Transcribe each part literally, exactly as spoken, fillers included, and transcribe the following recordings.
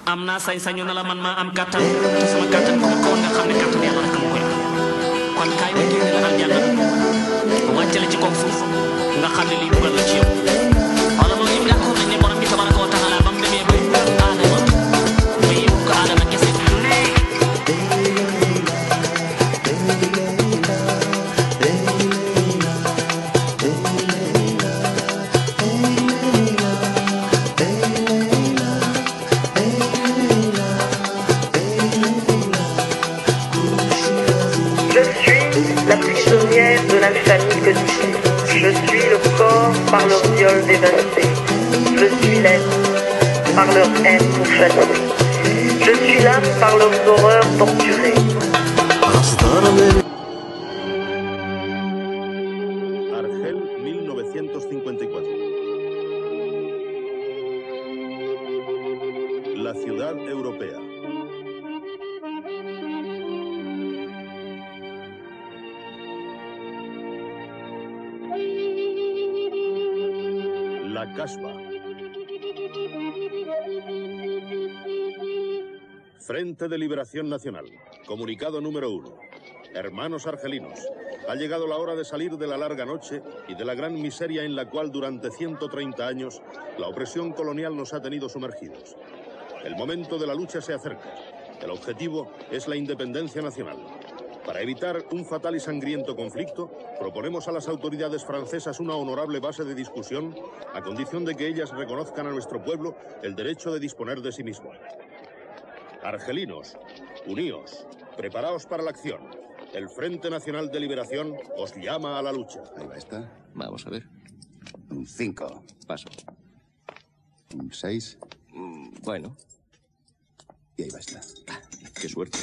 am naa sañ-sañu na la man maa am kàttan te sama kàttan ku ma ko woon nga xam ne kàttan yàlla rek moo koy am kon kaay ma génne la aljanna wàccale ci kaw suuf nga xam ne lii dugal la ci yow wala loolu yëpp yaakaar nañ ne borom bi tabaraka wa taala ba mu demee ba aadama ba yëpp ko aadama kese de la famille que tu suis. Je suis le corps par leur viol dévasté. Je suis l'être par leur haine pourchassée. Je suis l'âme par leurs horreurs torturées. Argel, mil novecientos cincuenta y cuatro. La ciudad europea. La Kasbah. Frente de Liberación Nacional. Comunicado número uno. Hermanos argelinos, ha llegado la hora de salir de la larga noche y de la gran miseria en la cual durante ciento treinta años la opresión colonial nos ha tenido sumergidos. El momento de la lucha se acerca. El objetivo es la independencia nacional. Para evitar un fatal y sangriento conflicto, proponemos a las autoridades francesas una honorable base de discusión, a condición de que ellas reconozcan a nuestro pueblo el derecho de disponer de sí mismo. Argelinos, uníos, preparaos para la acción. El Frente Nacional de Liberación os llama a la lucha. Ahí va esta. Vamos a ver. Un cinco. Paso. Un seis. Mm, bueno. Y ahí va esta. Qué suerte.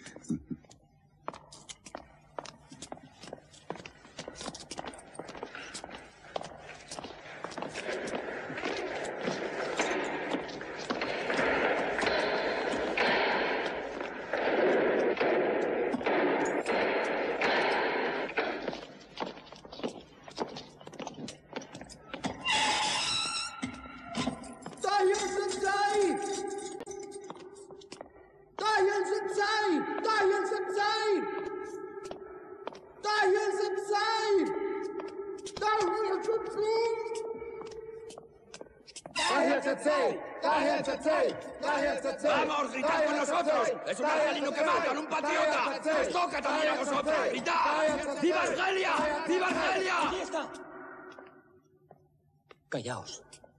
¡Vamos, gritad con nosotros! ¡Es un argelino que matan, un patriota! ¡Os toca también a vosotros! ¡Gritad! ¡Viva Argelia! ¡Viva Argelia! Aquí está. Callaos.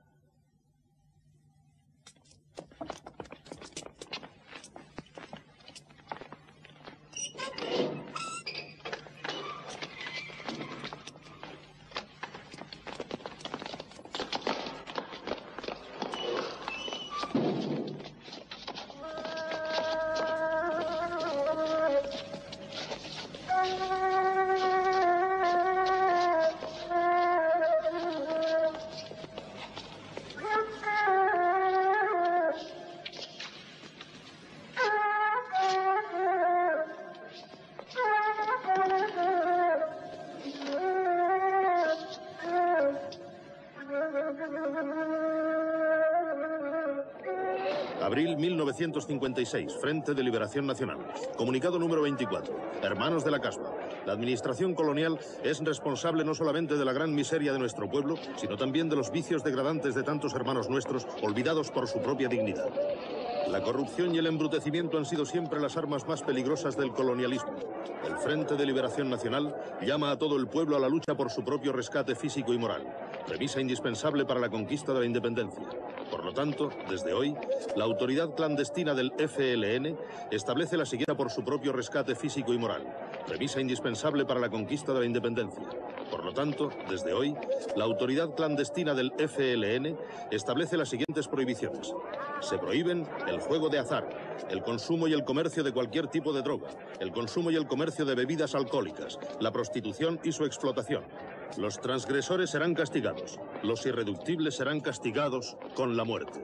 Abril mil novecientos cincuenta y seis, Frente de Liberación Nacional. Comunicado número veinticuatro. Hermanos de la Kasbah. La administración colonial es responsable no solamente de la gran miseria de nuestro pueblo, sino también de los vicios degradantes de tantos hermanos nuestros, olvidados por su propia dignidad. La corrupción y el embrutecimiento han sido siempre las armas más peligrosas del colonialismo. El Frente de Liberación Nacional llama a todo el pueblo a la lucha por su propio rescate físico y moral, premisa indispensable para la conquista de la independencia. Por lo tanto, desde hoy, la autoridad clandestina del F L N establece la siguiente por su propio rescate físico y moral, premisa indispensable para la conquista de la independencia. Por lo tanto, desde hoy, la autoridad clandestina del F L N establece las siguientes prohibiciones. Se prohíben el juego de azar, el consumo y el comercio de cualquier tipo de droga, el consumo y el comercio de bebidas alcohólicas, la prostitución y su explotación. Los transgresores serán castigados, los irreductibles serán castigados con la muerte.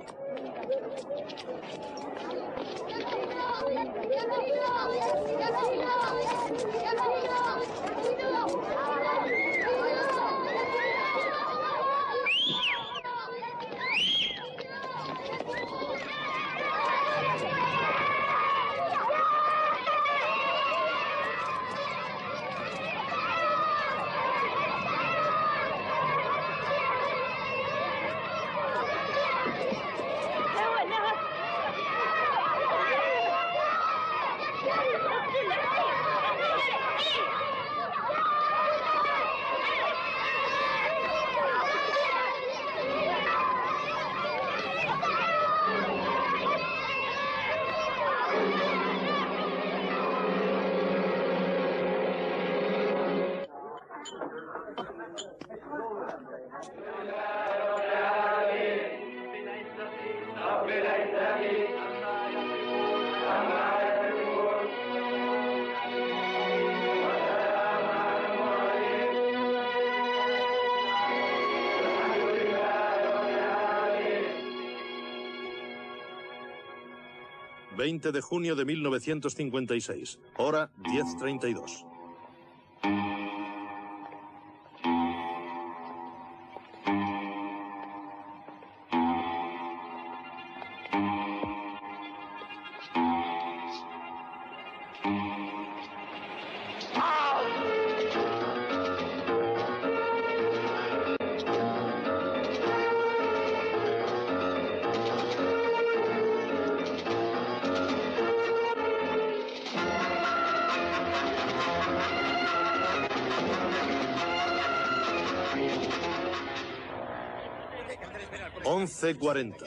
veinte de junio de mil novecientos cincuenta y seis, hora diez treinta y dos. once cuarenta.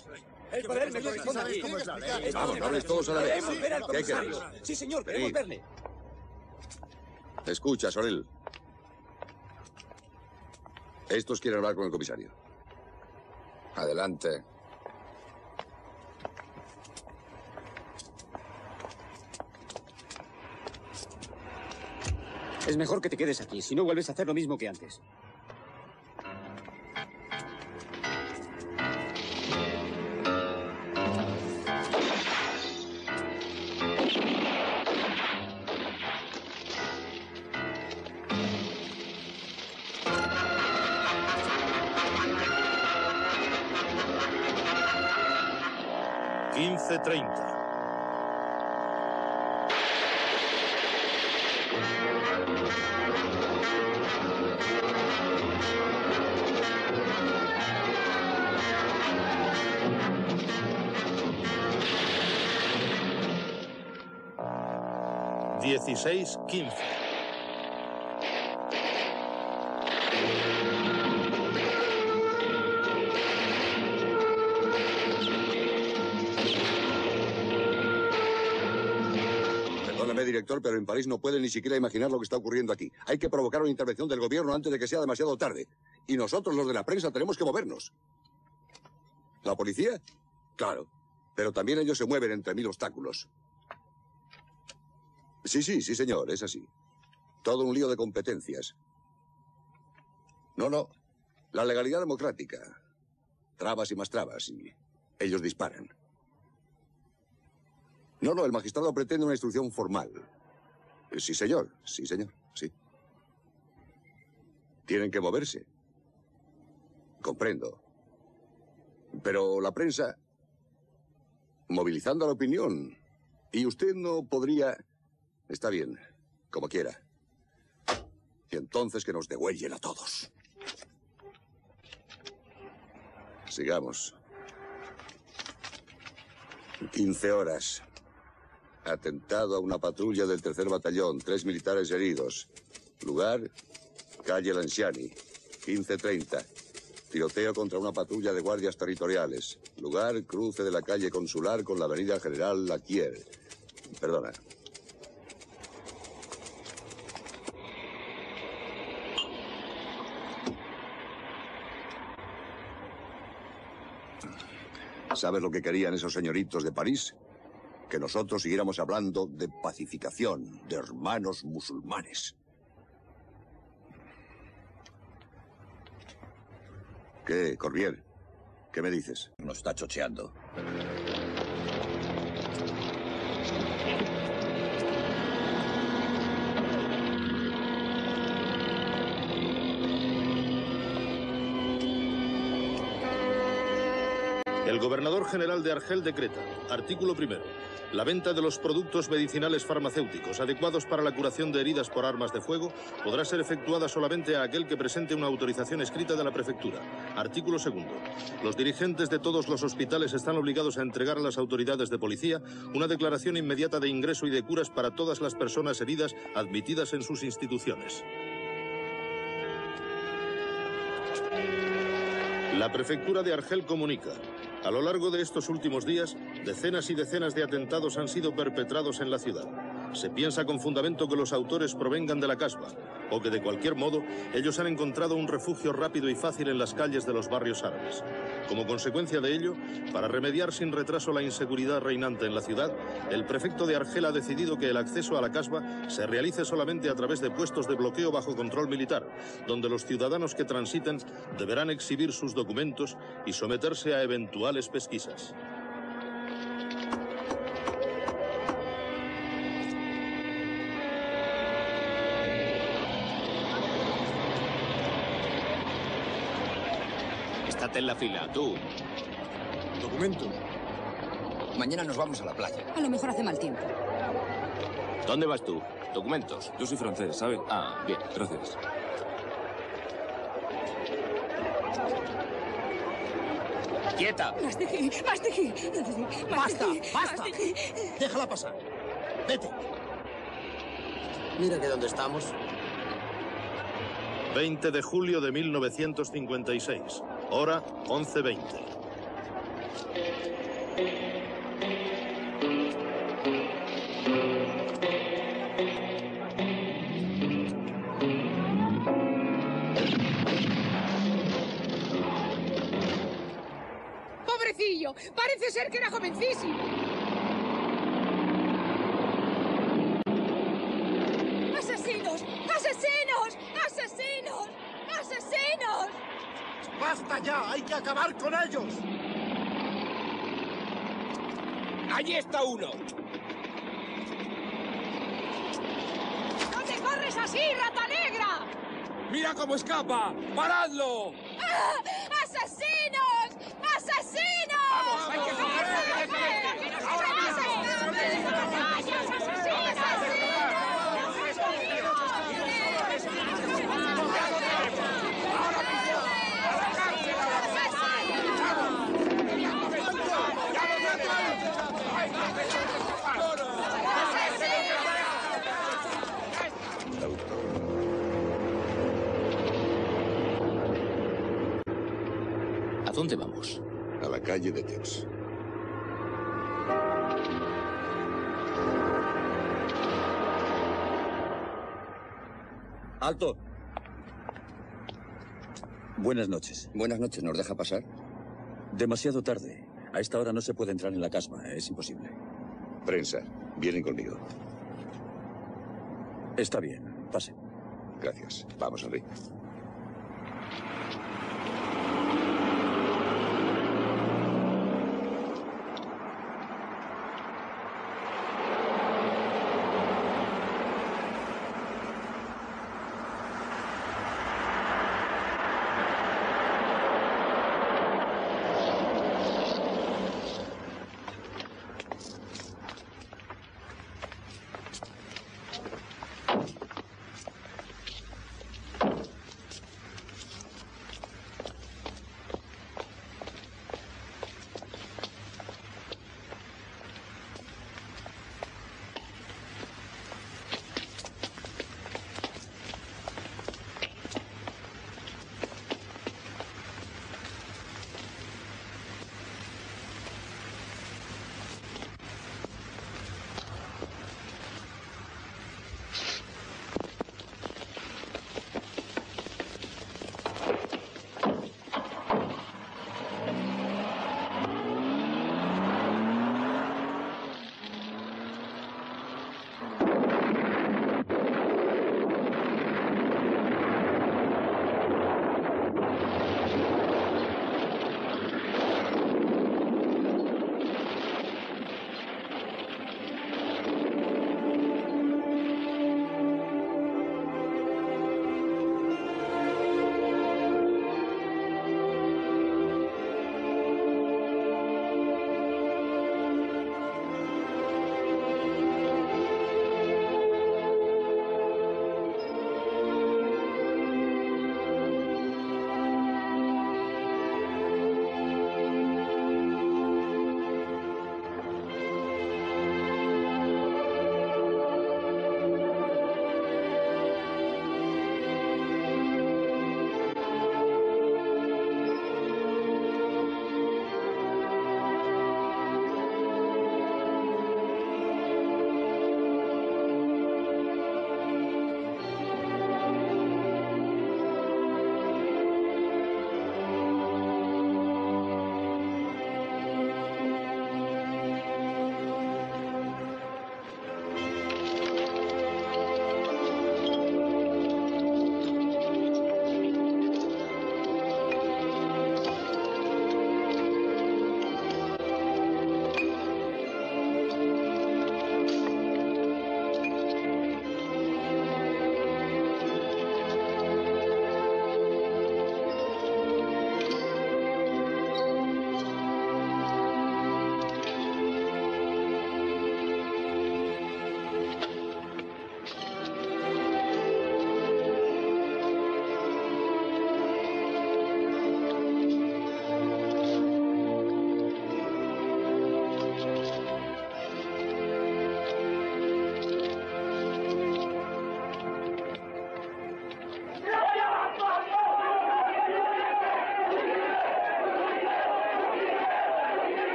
Vamos, no hables todos a la vez. ¿Qué queréis? Sí, señor, queremos verle. Escucha, Sorel. Estos quieren hablar con el comisario. Adelante. Es mejor que te quedes aquí, si no vuelves a hacer lo mismo que antes. quince treinta. dieciséis quince. Perdóname, director, pero en París no puede ni siquiera imaginar lo que está ocurriendo aquí. Hay que provocar una intervención del gobierno antes de que sea demasiado tarde. Y nosotros, los de la prensa, tenemos que movernos. ¿La policía? Claro. Pero también ellos se mueven entre mil obstáculos. Sí, sí, sí, señor, es así. Todo un lío de competencias. No, no. La legalidad democrática. Trabas y más trabas, y ellos disparan. No, no, el magistrado pretende una instrucción formal. Sí, señor, sí, señor, sí. Tienen que moverse. Comprendo. Pero la prensa, movilizando a la opinión. Y usted no podría... Está bien, como quiera. Y entonces que nos degüellen a todos. Sigamos. quince horas. Atentado a una patrulla del tercer batallón. Tres militares heridos. Lugar, calle Lanciani. quince treinta. Tiroteo contra una patrulla de guardias territoriales. Lugar, cruce de la calle Consular con la avenida General Laquier. Perdona. ¿Sabes lo que querían esos señoritos de París? Que nosotros siguiéramos hablando de pacificación, de hermanos musulmanes. ¿Qué, Corbier? ¿Qué me dices? Nos está chocheando. El gobernador general de Argel decreta, artículo primero, la venta de los productos medicinales farmacéuticos adecuados para la curación de heridas por armas de fuego podrá ser efectuada solamente a aquel que presente una autorización escrita de la prefectura. Artículo segundo, los dirigentes de todos los hospitales están obligados a entregar a las autoridades de policía una declaración inmediata de ingreso y de curas para todas las personas heridas admitidas en sus instituciones. La prefectura de Argel comunica. A lo largo de estos últimos días, decenas y decenas de atentados han sido perpetrados en la ciudad. Se piensa con fundamento que los autores provengan de la Casbah. o que de cualquier modo ellos han encontrado un refugio rápido y fácil en las calles de los barrios árabes. Como consecuencia de ello, para remediar sin retraso la inseguridad reinante en la ciudad, el prefecto de Argel ha decidido que el acceso a la casba se realice solamente a través de puestos de bloqueo bajo control militar, donde los ciudadanos que transiten deberán exhibir sus documentos y someterse a eventuales pesquisas. Estate en la fila, tú. Documentos. Mañana nos vamos a la playa. A lo mejor hace mal tiempo. ¿Dónde vas tú? ¿Documentos? Yo soy francés, ¿sabe? Ah, bien. Gracias. ¡Quieta! Mastegui, Mastegui. ¡Basta! ¡Basta! Déjala pasar. Vete. Mira que dónde estamos. veinte de julio de mil novecientos cincuenta y seis. Hora once veinte. ¡Pobrecillo! Parece ser que era jovencísimo. ¡Asesinos! ¡Asesinos! ¡Asesinos! ¡Asesinos! ¡Basta ya! ¡Hay que acabar con ellos! ¡Allí está uno! ¡No te corres así, rata negra! ¡Mira cómo escapa! ¡Paradlo! ¡Ah! ¡Asesinos! ¡Asesinos! ¡Vamos! ¡Hay que cogerlo! ¡Ahora ¿A dónde vamos? A la calle de Tex. ¡Alto! Buenas noches. Buenas noches, ¿nos deja pasar? Demasiado tarde. A esta hora no se puede entrar en la casma. Es imposible. Prensa, vienen conmigo. Está bien. Pase. Gracias. Vamos, Henry.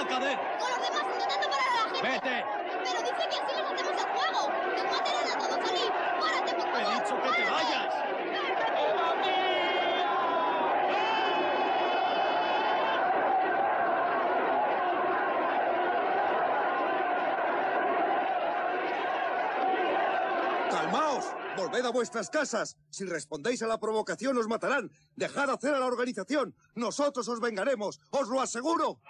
mercader! Con los demás intentando parar a la gente. ¡Vete! Pero dice que así les hacemos el juego. ¡Nos matarán a todos, Ali! ¡Párate, por favor! ¡He dicho que te vayas! ¡Calmaos! ¡Volved a vuestras casas! Si respondéis a la provocación os matarán. ¡Dejad hacer a la organización! ¡Nosotros os vengaremos! ¡Os lo aseguro!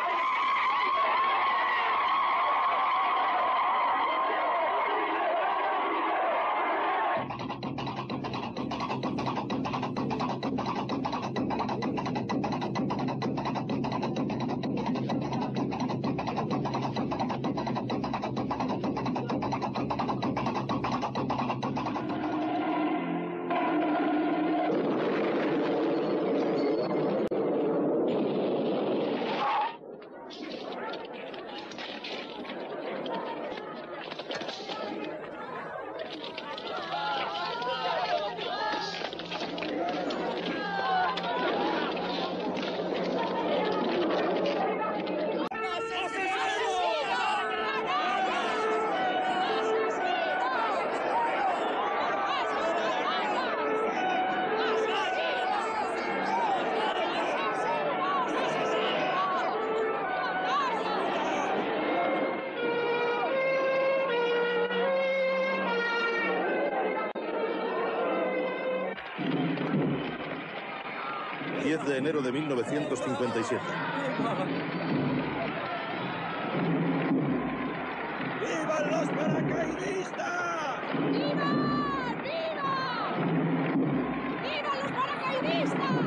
diez de enero de mil novecientos cincuenta y siete. ¡Vivan los paracaidistas! ¡Viva! ¡Viva! ¡Viva los paracaidistas!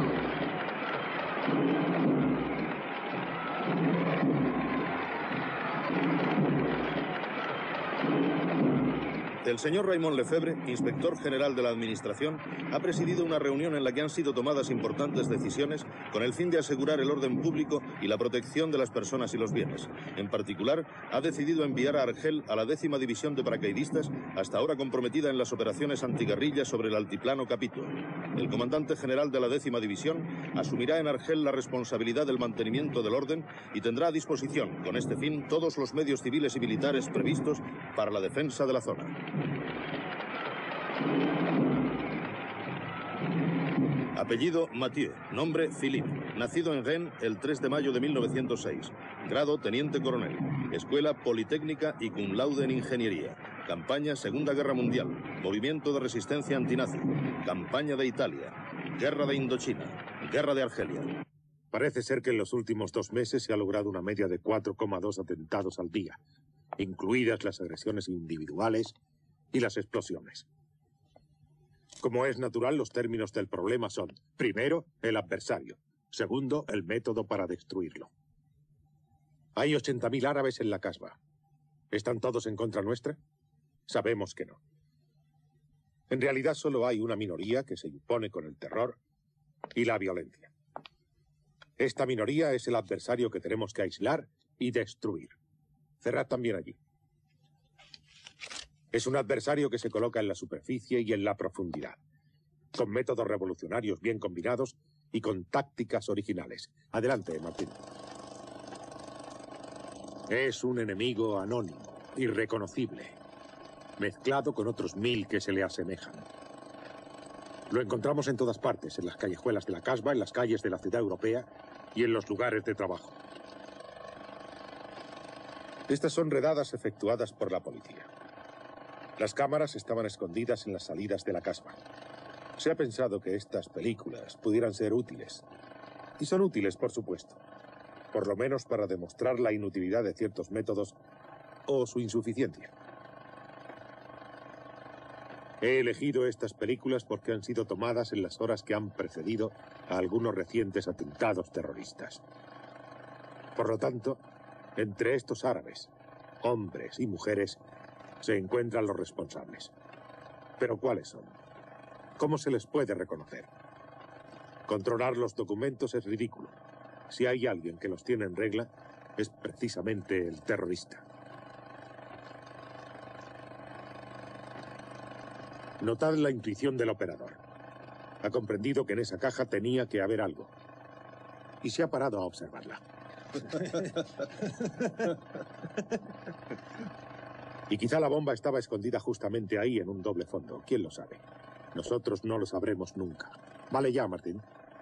El señor Raymond Lefebvre, inspector general de la Administración, ha presidido una reunión en la que han sido tomadas importantes decisiones con el fin de asegurar el orden público y la protección de las personas y los bienes. En particular, ha decidido enviar a Argel a la décima división de paracaidistas, hasta ahora comprometida en las operaciones antiguerrillas sobre el altiplano Capito. El comandante general de la décima división asumirá en Argel la responsabilidad del mantenimiento del orden y tendrá a disposición, con este fin, todos los medios civiles y militares previstos para la defensa de la zona. Apellido Mathieu, nombre Philippe, nacido en Rennes el tres de mayo de mil novecientos seis, grado teniente coronel, escuela politécnica y cum laude en ingeniería, campaña Segunda Guerra Mundial, movimiento de resistencia antinazi, campaña de Italia, guerra de Indochina, guerra de Argelia. Parece ser que en los últimos dos meses se ha logrado una media de cuatro coma dos atentados al día, incluidas las agresiones individuales y las explosiones. Como es natural, los términos del problema son, primero, el adversario, segundo, el método para destruirlo. Hay ochenta mil árabes en la Casbah. ¿Están todos en contra nuestra? Sabemos que no. En realidad solo hay una minoría que se impone con el terror y la violencia. Esta minoría es el adversario que tenemos que aislar y destruir. Cerrad también allí. Es un adversario que se coloca en la superficie y en la profundidad, con métodos revolucionarios bien combinados y con tácticas originales. Adelante, Martín. Es un enemigo anónimo, irreconocible, mezclado con otros mil que se le asemejan. Lo encontramos en todas partes, en las callejuelas de la Casbah, en las calles de la ciudad europea y en los lugares de trabajo. Estas son redadas efectuadas por la policía. Las cámaras estaban escondidas en las salidas de la Casbah. Se ha pensado que estas películas pudieran ser útiles. Y son útiles, por supuesto. Por lo menos para demostrar la inutilidad de ciertos métodos o su insuficiencia. He elegido estas películas porque han sido tomadas en las horas que han precedido a algunos recientes atentados terroristas. Por lo tanto, entre estos árabes, hombres y mujeres, se encuentran los responsables. ¿Pero cuáles son? ¿Cómo se les puede reconocer? Controlar los documentos es ridículo. Si hay alguien que los tiene en regla, es precisamente el terrorista. Notad la intuición del operador. Ha comprendido que en esa caja tenía que haber algo. Y se ha parado a observarla. Y quizá la bomba estaba escondida justamente ahí en un doble fondo. ¿Quién lo sabe? Nosotros no lo sabremos nunca. Vale ya, Martín.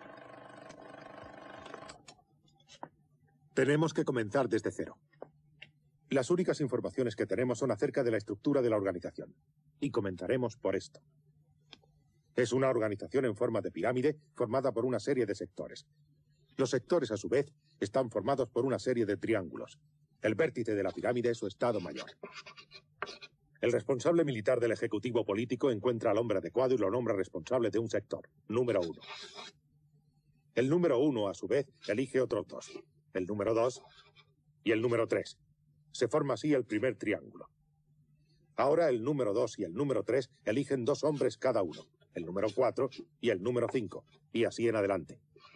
Tenemos que comenzar desde cero. Las únicas informaciones que tenemos son acerca de la estructura de la organización. Y comenzaremos por esto. Es una organización en forma de pirámide formada por una serie de sectores. Los sectores, a su vez, están formados por una serie de triángulos. El vértice de la pirámide es su estado mayor. El responsable militar del ejecutivo político encuentra al hombre adecuado y lo nombra responsable de un sector, número uno. El número uno, a su vez, elige otros dos. El número dos y el número tres. Se forma así el primer triángulo. Ahora el número dos y el número tres eligen dos hombres cada uno. El número cuatro y el número cinco. Y así en adelante.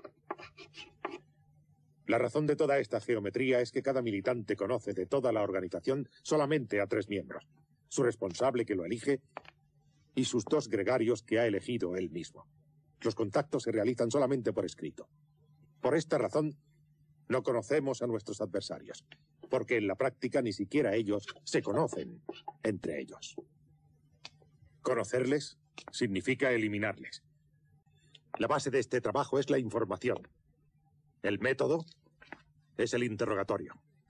La razón de toda esta geometría es que cada militante conoce de toda la organización solamente a tres miembros. Su responsable que lo elige y sus dos gregarios que ha elegido él mismo. Los contactos se realizan solamente por escrito. Por esta razón, no conocemos a nuestros adversarios, porque en la práctica ni siquiera ellos se conocen entre ellos. Conocerles significa eliminarles. La base de este trabajo es la información. El método es el interrogatorio.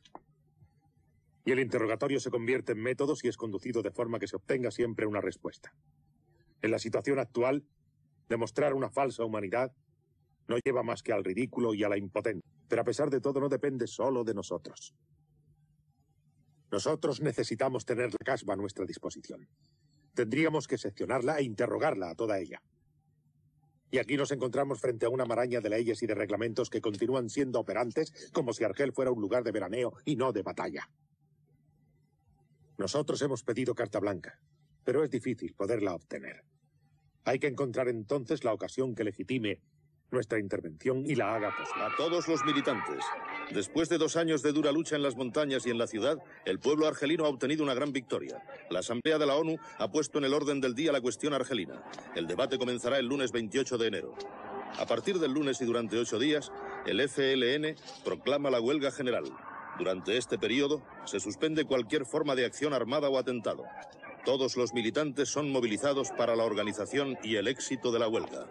Y el interrogatorio se convierte en método si es conducido de forma que se obtenga siempre una respuesta. En la situación actual, demostrar una falsa humanidad no lleva más que al ridículo y a la impotencia. Pero a pesar de todo no depende solo de nosotros. Nosotros necesitamos tener la casba a nuestra disposición. Tendríamos que seccionarla e interrogarla a toda ella. Y aquí nos encontramos frente a una maraña de leyes y de reglamentos que continúan siendo operantes como si Argel fuera un lugar de veraneo y no de batalla. Nosotros hemos pedido carta blanca, pero es difícil poderla obtener. Hay que encontrar entonces la ocasión que legitime nuestra intervención y la haga posible. A todos los militantes. Después de dos años de dura lucha en las montañas y en la ciudad, el pueblo argelino ha obtenido una gran victoria. La Asamblea de la ONU ha puesto en el orden del día la cuestión argelina. El debate comenzará el lunes veintiocho de enero. A partir del lunes y durante ocho días, el F L N proclama la huelga general. Durante este periodo, se suspende cualquier forma de acción armada o atentado. Todos los militantes son movilizados para la organización y el éxito de la huelga.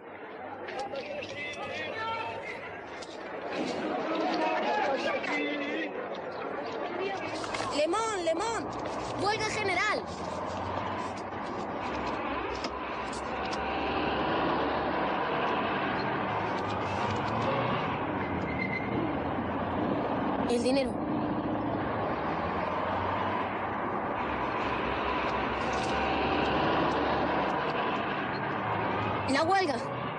¡Lemón, Lemón! ¡Huelga general! El dinero. La huelga.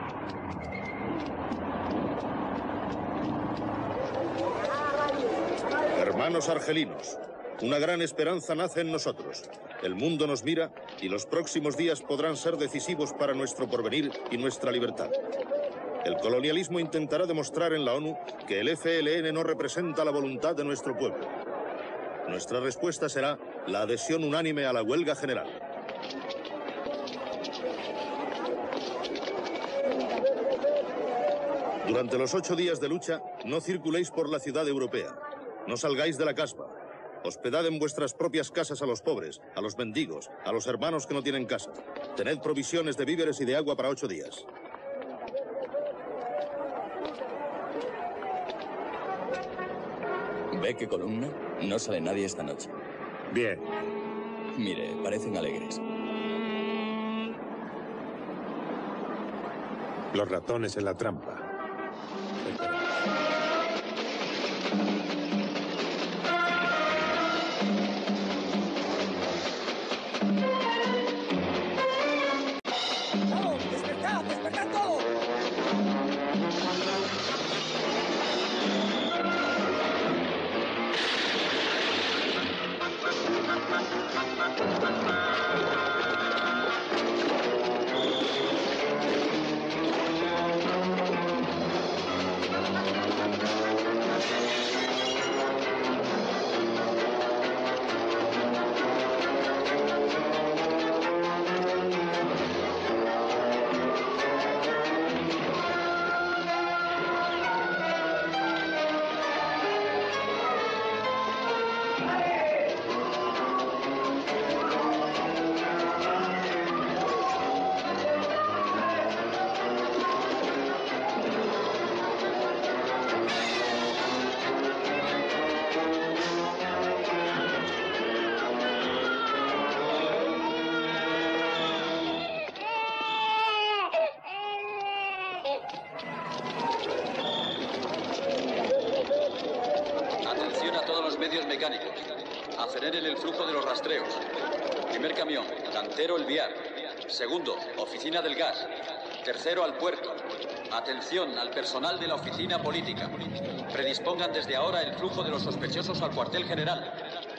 Hermanos argelinos, una gran esperanza nace en nosotros. El mundo nos mira y los próximos días podrán ser decisivos para nuestro porvenir y nuestra libertad. El colonialismo intentará demostrar en la ONU que el F L N no representa la voluntad de nuestro pueblo. Nuestra respuesta será la adhesión unánime a la huelga general. Durante los ocho días de lucha, no circuléis por la ciudad europea. No salgáis de la casba. Hospedad en vuestras propias casas a los pobres, a los mendigos, a los hermanos que no tienen casa. Tened provisiones de víveres y de agua para ocho días. ¿Ve qué columna? No sale nadie esta noche. Bien. Mire, parecen alegres. Los ratones en la trampa. medios mecánicos. Aceleren el flujo de los rastreos. Primer camión, Cantero El Viar. Segundo, oficina del gas. Tercero, al puerto. Atención al personal de la oficina política. Predispongan desde ahora el flujo de los sospechosos al cuartel general.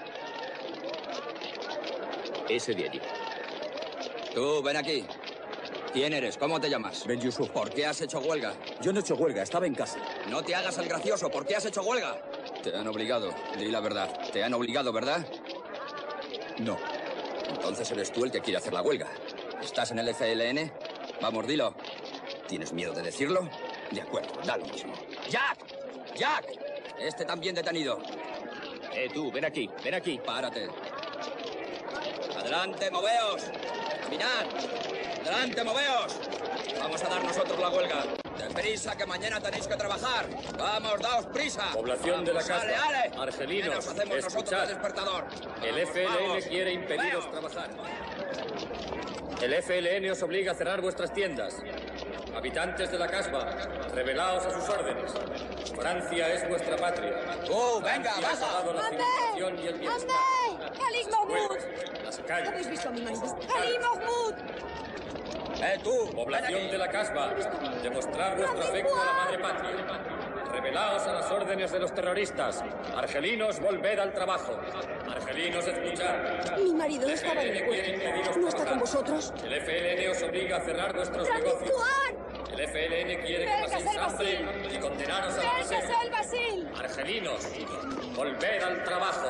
Ese de allí. Tú, ven aquí. ¿Quién eres? ¿Cómo te llamas? Ben Yusuf. ¿Por qué has hecho huelga? Yo no he hecho huelga, estaba en casa. No te hagas el gracioso. ¿Por qué has hecho huelga? Te han obligado. Di la verdad. Te han obligado, ¿verdad? No. Entonces eres tú el que quiere hacer la huelga. ¿Estás en el F L N? Vamos, dilo. ¿Tienes miedo de decirlo? De acuerdo, da lo mismo. ¡Jack! ¡Jack! Este también detenido. Eh, tú, ven aquí, ven aquí. Párate. Adelante, moveos. Caminad. Adelante, moveos. Vamos a dar nosotros la huelga. Deprisa, que mañana tenéis que trabajar. Vamos, daos prisa. Población de la Vamos, Casbah. ale, ale. Argelinos, ¿Qué nos hacemos nosotros escuchad. de despertador? El F L N Vamos. quiere impediros Moveos. trabajar. El F L N os obliga a cerrar vuestras tiendas. Habitantes de la Casbah, rebelaos a sus órdenes. Francia es vuestra patria. ¡Oh, venga, Francia os ha baja! dado la civilización y el bienestar. ¡Khalid Mahmoud! Las calles. ¿Habéis visto a mi marido? ¡Khalid Mahmoud! ¡Eh, tú! Población de la Casbah, demostrar vuestro afecto a la madre patria. Rebelaos a las órdenes de los terroristas. Argelinos, volved al trabajo. Argelinos, escuchad. Mi marido estaba en el el F L N quiere puerto. impediros ¿No está con trabajar. vosotros? El F L N os obliga a cerrar vuestros ¡Rami negocios. Fuad! El F L N quiere que ¡Ven, paséis Casal hambre Basil! y condenaros a la ¡Ven, miseria. Casal Basil! Argelinos, volved al trabajo.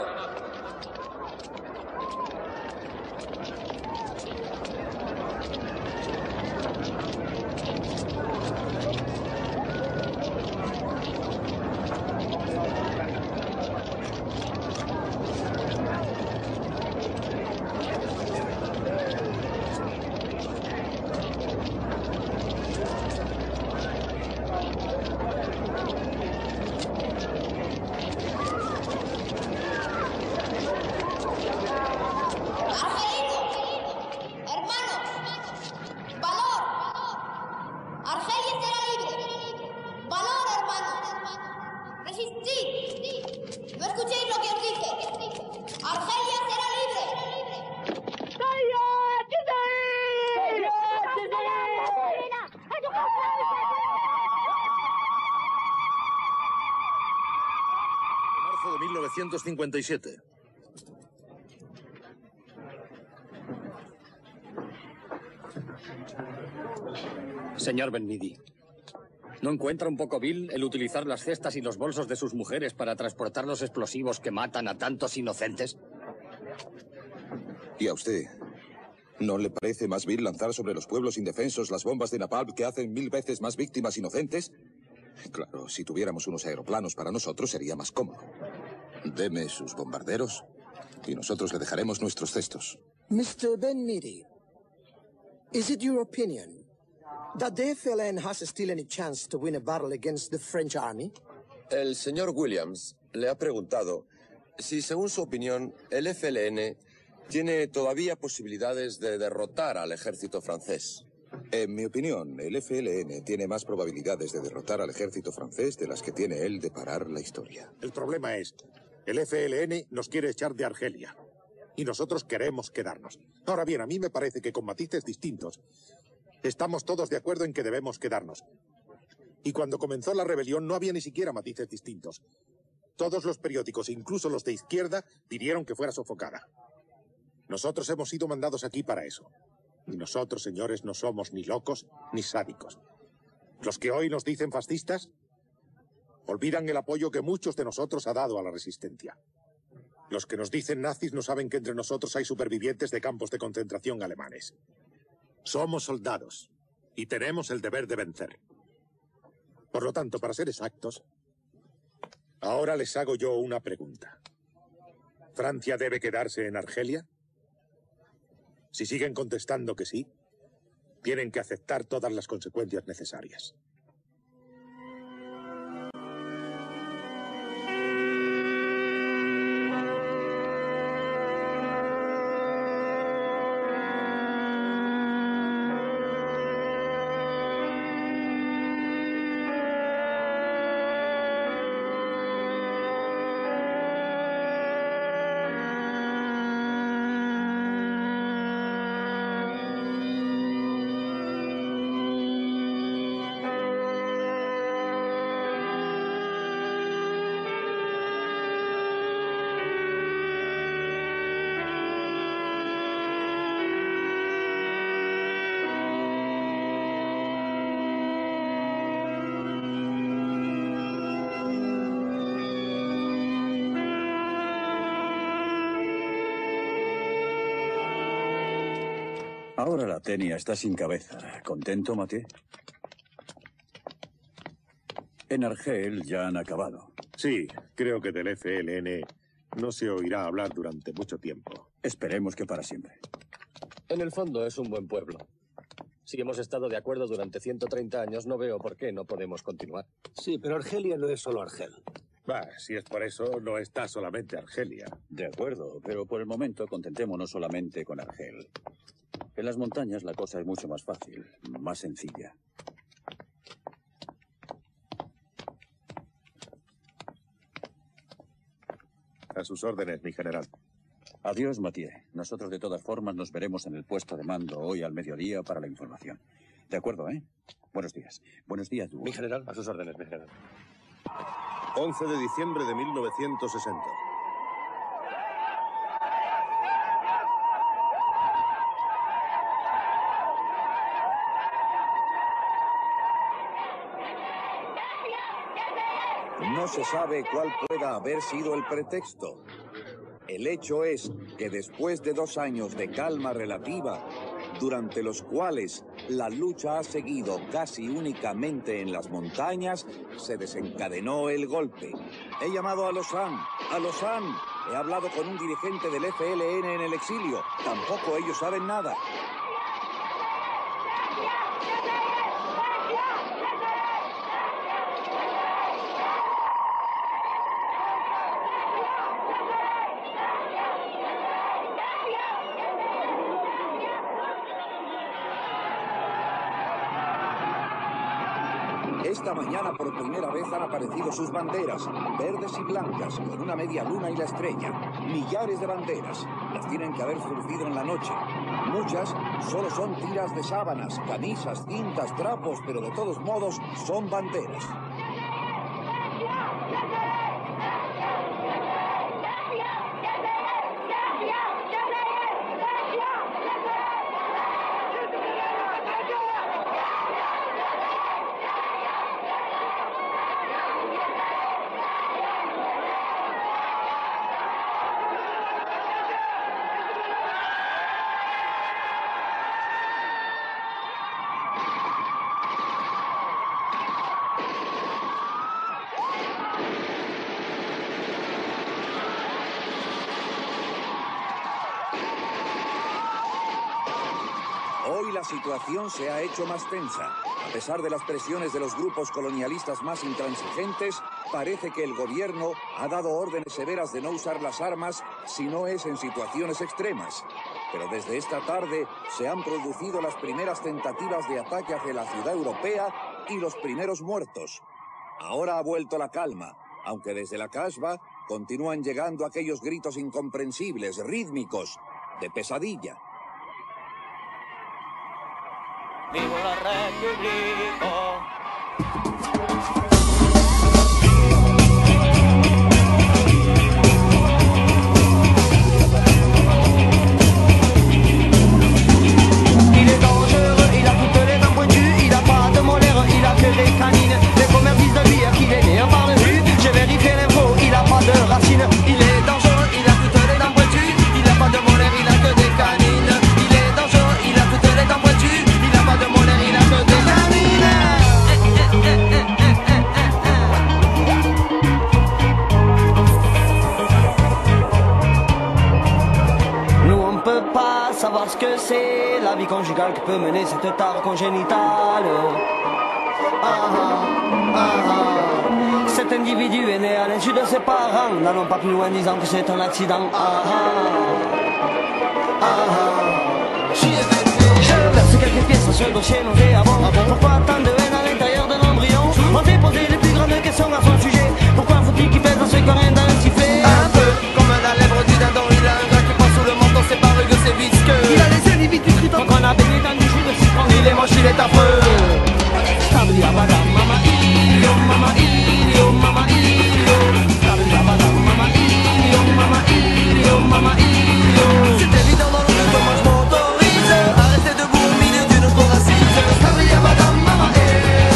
¡Argelino! ¡Hermano! ¡Valor! ¡Argelia será libre! ¡Valor, hermano! ¡Resistid! ¡No escuchéis lo que os dije! ¡Argelia será libre! Marzo de mil novecientos cincuenta y siete. Señor Ben-Midi, ¿no encuentra un poco vil el utilizar las cestas y los bolsos de sus mujeres para transportar los explosivos que matan a tantos inocentes? ¿Y a usted? ¿No le parece más vil lanzar sobre los pueblos indefensos las bombas de napalm que hacen mil veces más víctimas inocentes? Claro, si tuviéramos unos aeroplanos para nosotros sería más cómodo. Deme sus bombarderos y nosotros le dejaremos nuestros cestos. Mister Ben-Midi, is it your opinion that the F L N has still any chance to win a battle against the French army? El señor Williams le ha preguntado si, según su opinión, el F L N tiene todavía posibilidades de derrotar al ejército francés. En mi opinión, el F L N tiene más probabilidades de derrotar al ejército francés de las que tiene él de parar la historia. El problema es, el F L N nos quiere echar de Argelia y nosotros queremos quedarnos. Ahora bien, a mí me parece que con matices distintos estamos todos de acuerdo en que debemos quedarnos. Y cuando comenzó la rebelión no había ni siquiera matices distintos. Todos los periódicos, incluso los de izquierda, pidieron que fuera sofocada. Nosotros hemos sido mandados aquí para eso. Y nosotros, señores, no somos ni locos ni sádicos. Los que hoy nos dicen fascistas olvidan el apoyo que muchos de nosotros ha dado a la resistencia. Los que nos dicen nazis no saben que entre nosotros hay supervivientes de campos de concentración alemanes. Somos soldados y tenemos el deber de vencer. Por lo tanto, para ser exactos, ahora les hago yo una pregunta. ¿Francia debe quedarse en Argelia? Si siguen contestando que sí, tienen que aceptar todas las consecuencias necesarias. Ahora la Tenia está sin cabeza. ¿Contento, Mathieu? En Argel ya han acabado. Sí, creo que del F L N no se oirá hablar durante mucho tiempo. Esperemos que para siempre. En el fondo es un buen pueblo. Si hemos estado de acuerdo durante ciento treinta años, no veo por qué no podemos continuar. Sí, pero Argelia no es solo Argel. Bah, si es por eso, no está solamente Argelia. De acuerdo, pero por el momento contentémonos solamente con Argel. En las montañas la cosa es mucho más fácil, más sencilla. A sus órdenes, mi general. Adiós, Mathieu. Nosotros de todas formas nos veremos en el puesto de mando hoy al mediodía para la información. De acuerdo, ¿eh? Buenos días. Buenos días, Duo. Mi general, a sus órdenes, mi general. once de diciembre de mil novecientos sesenta. No se sabe cuál pueda haber sido el pretexto. El hecho es que después de dos años de calma relativa, durante los cuales la lucha ha seguido casi únicamente en las montañas, se desencadenó el golpe. He llamado a Lausanne, a Lausanne. He hablado con un dirigente del F L N en el exilio. Tampoco ellos saben nada. Esta mañana por primera vez han aparecido sus banderas, verdes y blancas, con una media luna y la estrella. Millares de banderas. Las tienen que haber surgido en la noche. Muchas solo son tiras de sábanas, camisas, cintas, trapos, pero de todos modos son banderas. Hoy la situación se ha hecho más tensa. A pesar de las presiones de los grupos colonialistas más intransigentes, parece que el gobierno ha dado órdenes severas de no usar las armas si no es en situaciones extremas. Pero desde esta tarde se han producido las primeras tentativas de ataque hacia la ciudad europea y los primeros muertos. Ahora ha vuelto la calma, aunque desde la Kasbah continúan llegando aquellos gritos incomprensibles, rítmicos, de pesadilla. ¡Viva la República! Il est dangereux, il a toutes les dents pointues, il a pas de molaires, il a que des canines. Les commerces disent de lui qu'il est né par le rue. J'ai vérifié l'info, il a pas de racines. Il est dangereux, il a toutes les dents pointues, il a pas de molaires, il a que des canines. Il est dangereux, il a toutes les dents pointues, il a pas de molaires, il a que des canines. Nous on peut pas savoir ce que c'est la vie conjugale qui peut mener cette tare congénitale. Ah, ah, ah, ah. Cet individu est né à l'insu de ses parents. N'allons pas plus loin disant que c'est un accident. Ah, ah, ah, ah. Je verse quelques pièces sur ce dossier nauséabond. Pourquoi tant de haine à l'intérieur de l'embryon? On s'est posé les plus grandes questions à son sujet. Pourquoi faut-il qu'il pèse dans ce corin d'un sifflet? Un peu comme la lèvre du dindon. Il a un gars qui passe sous le menton, c'est pas rugueux, c'est visqueux. Il a les individus tritons qu'on a baigné dans du jus de citron. Il est moche, il est affreux. Stabli-abada, mama ilio, mama ilio, mama ilio. Stabli-abada, mama ilio, mama ilio, mama ilio. C'est évident dans le jeu, moi je m'autorise à rester debout au milieu d'une cour assise. Stabli-abada, mama ilio.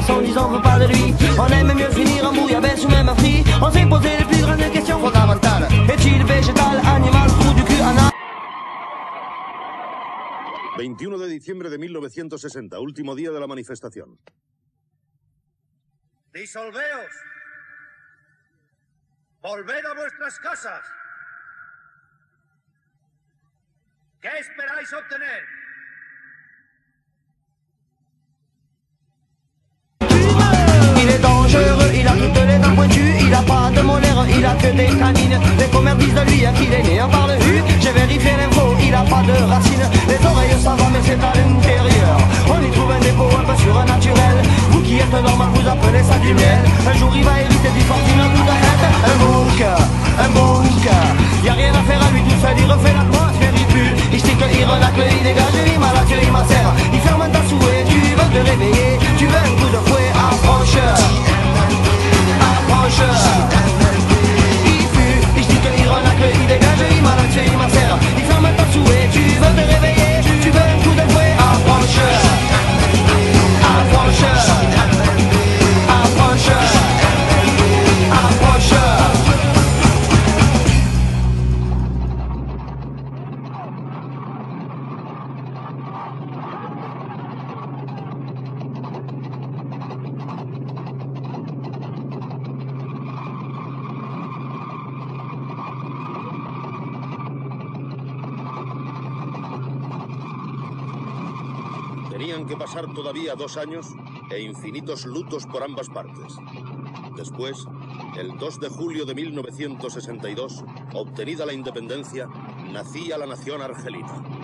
façon disant veut pas de lui. On aime mieux finir en bouillabaisse ou même en frit. On s'est posé les plus grandes questions fondamentales. Est-il végétal, animal, trou du cul, anal? veintiuno de diciembre de mil novecientos sesenta, último día de la manifestación. Disolveos. Volved a vuestras casas. ¿Qué esperáis obtener? Il est dangereux, il a toutes les dents pointues, il a pas de molaires, il a que des canines. Les commères disent de lui qu'il est né en par-le-hu. J'ai vérifié l'info, il a pas de racines. Les oreilles ça va mais c'est à l'intérieur. On y trouve un dépôt un peu surnaturel. Vous qui êtes normal vous appelez ça du miel. Un jour il va hériter du fortune tout à fait. Un bouc, un bouc. Y a rien à faire à lui tout seul, il refait l'atmosphère, il pue. Il stick, il renacle, il dégage, il malade, il macère. Il ferme ta souhait, tu veux te réveiller. Tu veux un coup de fouet, approche. Approche. Il pue, il stick, il renacle, il dégage, il malade, il macère. Il ferme ta souhait, tu veux te réveiller. Tu veux un coup de fouet, approche. Approche. Approche. Approche. Tenían que pasar todavía dos años e infinitos lutos por ambas partes. Después, el dos de julio de mil novecientos sesenta y dos, obtenida la independencia, nacía la nación argelina.